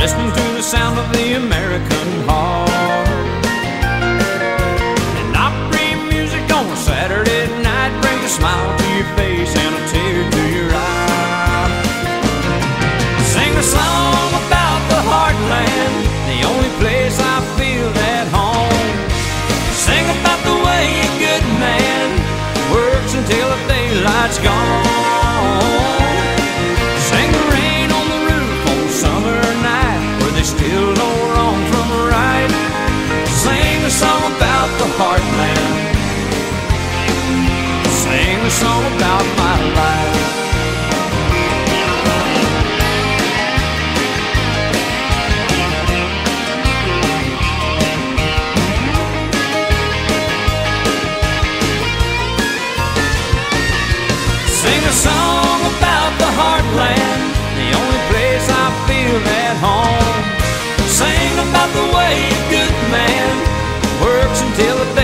listening to the sound of the American heart. And opera music on a Saturday night brings a smile to your face and a tear to your eye. Sing a song about the heartland, the only place I feel at home. Sing about the way a good man works until the daylight's gone. Sing the rain on the roof on a summer night where they still know wrong from right. Sing a song about the heartland. Sing a song about my life. Sing a song about the heartland, the only place I feel at home. Sing about the way a good man works until the day